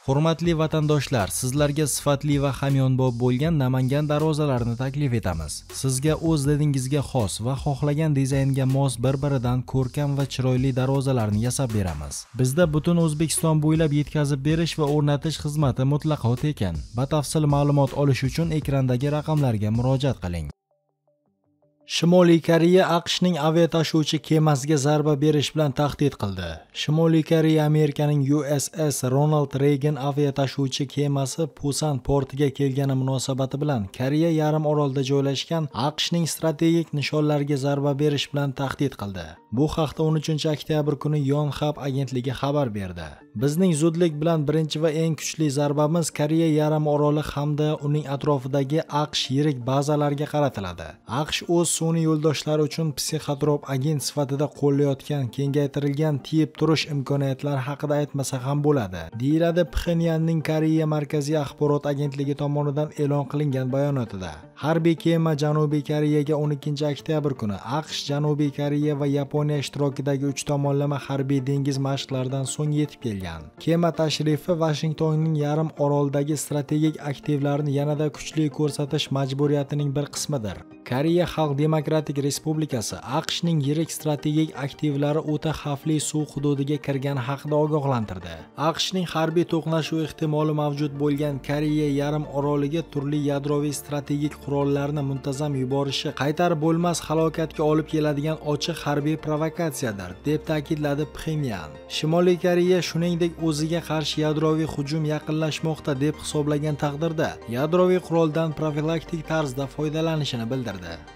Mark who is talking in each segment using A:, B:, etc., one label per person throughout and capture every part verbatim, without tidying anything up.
A: Hurmatli vatandoshlar, sizlarga sifatli va hamyonbop bo'lgan Namangan darvozalarini taklif etamiz. Sizga o'z didingizga xos va xohlagan dizaynga mos bir-biridan ko'rkam va chiroyli darvozalarni yasab beramiz. Bizda butun O'zbekiston bo'ylab yetkazib berish va o'rnatish xizmati mutlaqo tekin. Batafsil ma'lumot olish uchun ekrandagi raqamlarga murojaat qiling. Shimoliy Koreya AQShning aviatashuvchi kemasiga zarba berish bilan tahdid qildi. Shimoliy Koreya Amerikaning U S S Ronald Reagan aviatashuvchi kemasi Pusan portiga kelgani munosabati bilan Koreya yarim orolida joylashgan AQShning strategik nishonlariga zarba berish bilan tahdid qildi. Bu haqda o'n uchinchi oktyabr kuni Yonhap agentligi xabar berdi. Bizning zudlik bilan birinchi va eng kuchli zarbamiz Koreya yarim oroli hamda uning atrofidagi AQSh yirik bazalariga qaratiladi. AQSh o'z sun'iy yo'ldoshlari uchun psixotrop agent sifatida qo'llayotgan kengaytirilgan tiyib turish imkoniyatlari haqida aytmasa ham bo'ladi, deyiladi Pxenyanning Koreya markaziy axborot agentligi tomonidan e'lon qilingan bayonotida. Harbiy kema Janubiy Koreyaga o'n ikkinchi oktyabr kuni AQSh, Janubiy Koreya va Yaponiya ishtirokidagi uch tomonlama harbiy dengiz mashqlaridan so'ng yetib kelgan. Kema tashrifi Vashingtonning yarim oroldagi strategik aktivlarini yanada kuchli ko'rsatish majburiyatining bir qismidir. Koreya Xalq Demokratik Respublikasi AQShning yirik strategik aktivlari o'ta xavfli suv hududiga kirgani haqida ogohlantirdi. AQShning harbiy to'qnashuv ehtimoli mavjud bo'lgan Koreya yarim oroliga turli yadroviy strategik qurollarni muntazam yuborishi qaytarib bo'lmas halokatga olib keladigan ochiq harbiy provokatsiyadir, deb ta'kidladi Pxenyan. Shimoliy Koreya shuningdek o'ziga qarshi yadroviy hujum yaqinlashmoqda deb hisoblagan taqdirda yadroviy quroldan profilaktik tarzda foydalanishini bildirdi.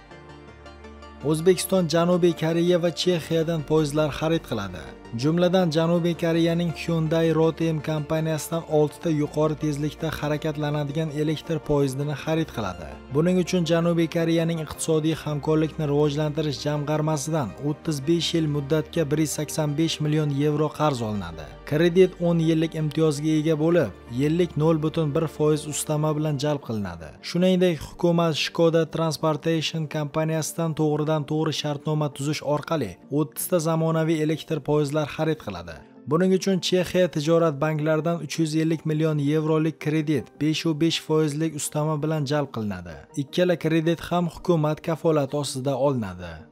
A: O'zbekiston Janubiy Koreya va Chexiyadan poyezdlar xarid qiladi. Jumladan Janubiy Koreyaning Hyundai Rotem kompaniyasidan oltita yuqori tezlikda harakatlanadigan elektr poyezdini xarid qiladi. Buning uchun Janubiy Koreyaning iqtisodiy hamkorlikni rivojlantirish jamg'armasidan o'ttiz besh yil muddatga bir yuz sakson besh million yevro qarz olinadi. Kredit o'n yillik imtiyozga ega bo'lib, yillik nol butun bir foiz ustama bilan jalb qilinadi. Shuningdek, hukumat Skoda Transportation kompaniyasidan to'g'ridan to'g'ri shartnoma tuzish orqali o'ttizta zamonaviy elektr poyezdlar xarid qiladi. Buning uchun Chexiya tijorat banklaridan uch yuz ellik million yevrolik kredit besh nuqta besh foizlik ustama bilan jalb qilinadi. Ikkala kredit ham hukumat kafolati ostida olinadi.